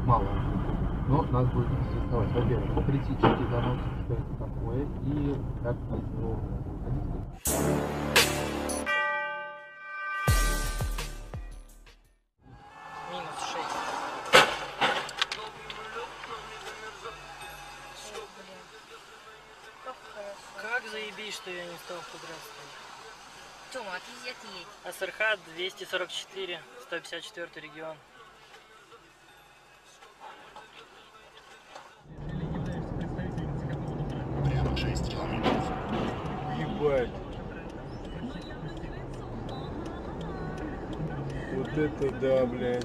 мало. Но нас будет интересовать, во-первых, критический занос, что это такое, и как из него выходить. Как заебись, что я не стал в тот раз. Тёма, отъедь. СРХ 244, 154 регион. Прямо 6 километров. Ебать. Вот это да, блядь.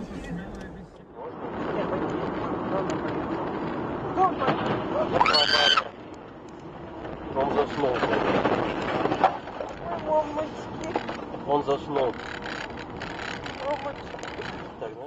Он заснул. Он заснул. Так, да?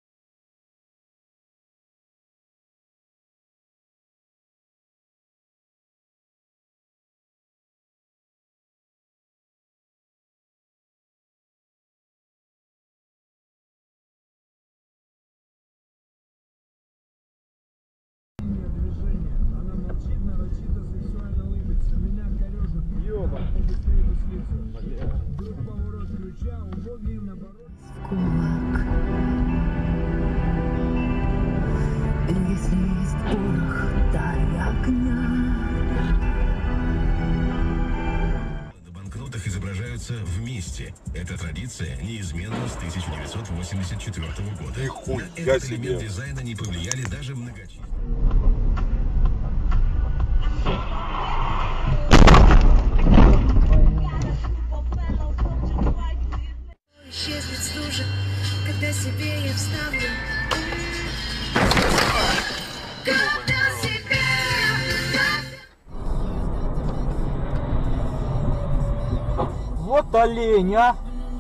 Если есть порох, дай огня. На банкнотах изображаются вместе. Эта традиция неизменна с 1984 года. Нихуя На этот себе. элемент дизайна не повлияли даже многочисленные. Исчезнет стужа, когда себе я вставлю. Когда себе Вот олень, а!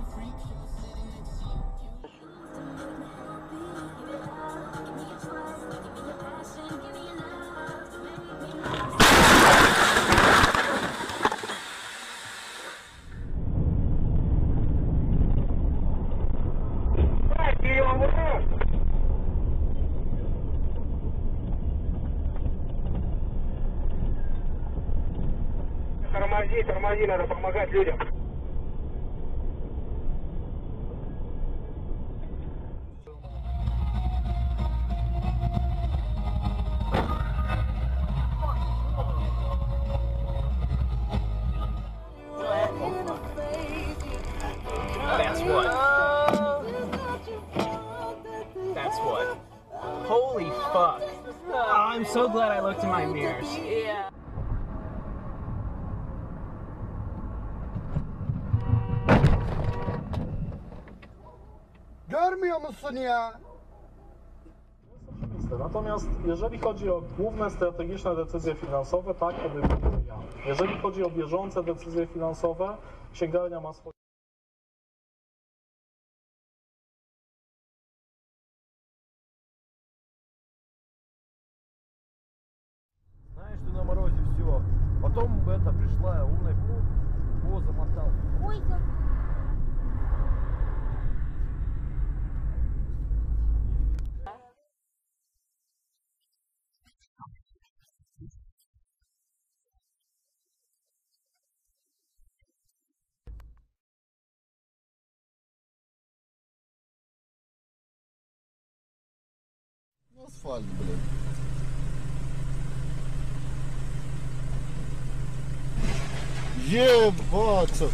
Тормози, надо помогать людям. That's what. That's what. Holy fuck. Oh, I'm so glad I looked in my mirrors. Yeah. Görmüyor musun ya? Natomiast jeżeli chodzi o główne strategiczne decyzje finansowe, tak podejmuję ja. Jeżeli chodzi o bieżące decyzje finansowe, księgarnia ma swoje... Знаешь, что на морозе все. Потом это пришла умная, о, замотал. Ой, Асфальт, блин. Ебаться.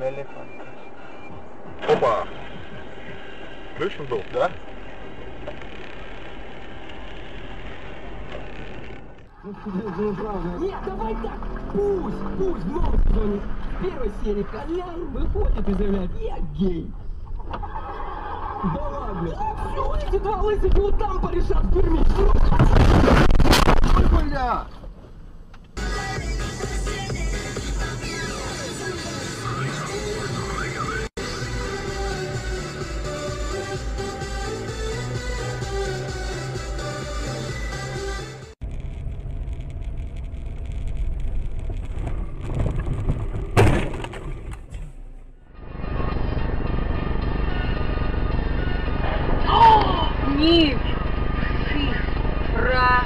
Опа! Включен был? Да. Нет, давай так! Пусть в новом сезоне в первой серии Колян выходит и заявляет: я гей! Да ладно! Все, эти два лысых вот там порешат в тюрьме! Ой, бля! Ник! Фифра!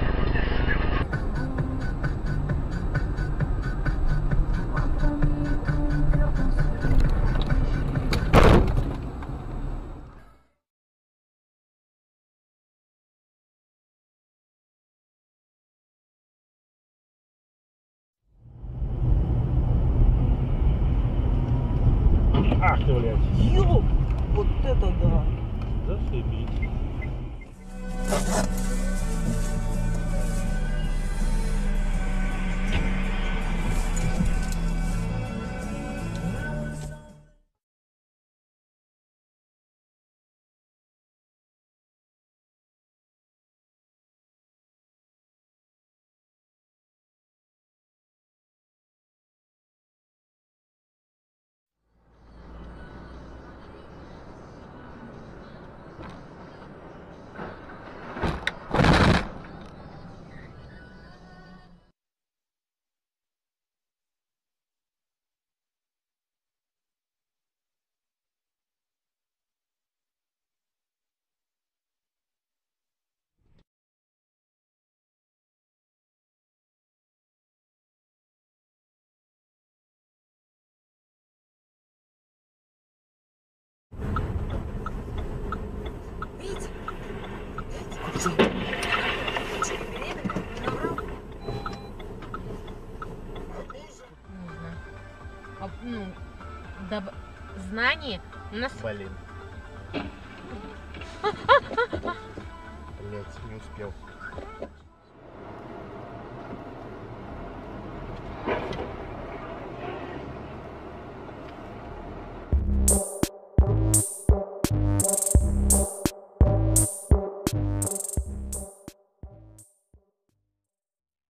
Ах ты, блядь. Ёп! Вот это да! Зашибись. Знание у нас... Блин. Блять, не успел.